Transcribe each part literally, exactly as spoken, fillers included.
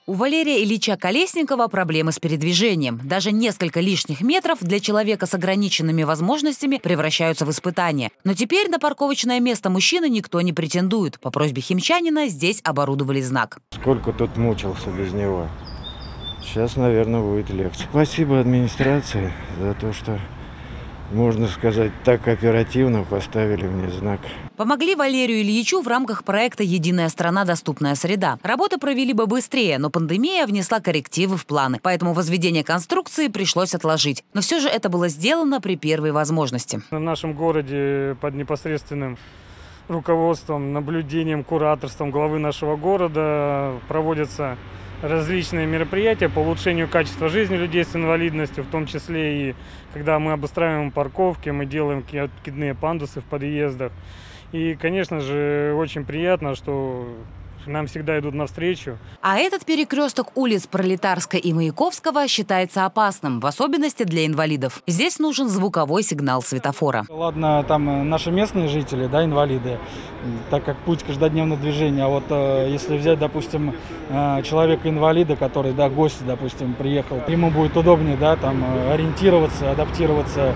У Валерия Ильича Колесникова проблемы с передвижением. Даже несколько лишних метров для человека с ограниченными возможностями превращаются в испытания. Но теперь на парковочное место мужчины никто не претендует. По просьбе химчанина здесь оборудовали знак. Сколько тут мучился без него. Сейчас, наверное, будет легче. Спасибо администрации за то, что, можно сказать, так оперативно поставили мне знак. Помогли Валерию Ильичу в рамках проекта «Единая страна. Доступная среда». Работы провели бы быстрее, но пандемия внесла коррективы в планы. Поэтому возведение конструкции пришлось отложить. Но все же это было сделано при первой возможности. В нашем городе под непосредственным руководством, наблюдением, кураторством главы нашего города проводятся различные мероприятия по улучшению качества жизни людей с инвалидностью, в том числе и когда мы обустраиваем парковки, мы делаем откидные пандусы в подъездах. И, конечно же, очень приятно, что нам всегда идут навстречу. А этот перекресток улиц Пролетарской и Маяковского считается опасным, в особенности для инвалидов. Здесь нужен звуковой сигнал светофора. Ладно, там наши местные жители, да, инвалиды, так как путь каждодневного движения. А вот э, если взять, допустим, э, человека-инвалида, который, да, гость, допустим, приехал, ему будет удобнее, да, там ориентироваться, адаптироваться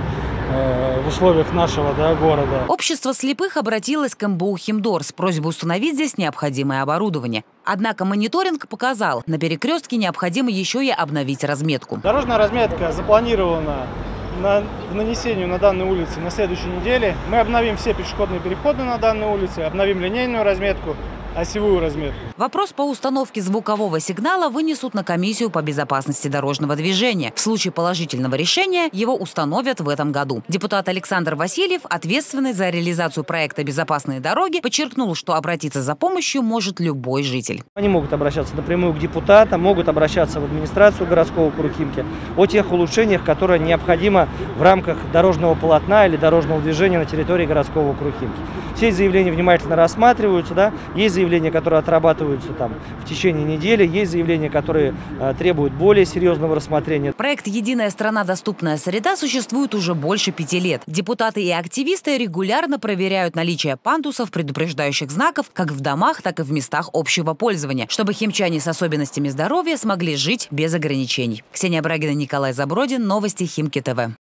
в условиях нашего, да, города. Общество слепых обратилось к эм бэ у «Химдор» с просьбой установить здесь необходимое оборудование. Однако мониторинг показал, на перекрестке необходимо еще и обновить разметку. Дорожная разметка запланирована на нанесению на данной улице на следующей неделе. Мы обновим все пешеходные переходы на данной улице, обновим линейную разметку, осевую разметку. Вопрос по установке звукового сигнала вынесут на комиссию по безопасности дорожного движения. В случае положительного решения его установят в этом году. Депутат Александр Васильев, ответственный за реализацию проекта «Безопасные дороги», подчеркнул, что обратиться за помощью может любой житель. Они могут обращаться напрямую к депутатам, могут обращаться в администрацию городского округа Химки о тех улучшениях, которые необходимы в рамках дорожного полотна или дорожного движения на территории городского округа Химки. Все эти заявления внимательно рассматриваются, да, есть заявления, которые отрабатываются там в течение недели, есть заявления, которые э, требуют более серьезного рассмотрения. Проект «Единая страна. Доступная среда» существует уже больше пяти лет. Депутаты и активисты регулярно проверяют наличие пандусов, предупреждающих знаков, как в домах, так и в местах общего пользования, чтобы химчане с особенностями здоровья смогли жить без ограничений. Ксения Брагина, Николай Забродин. Новости Химки ТВ.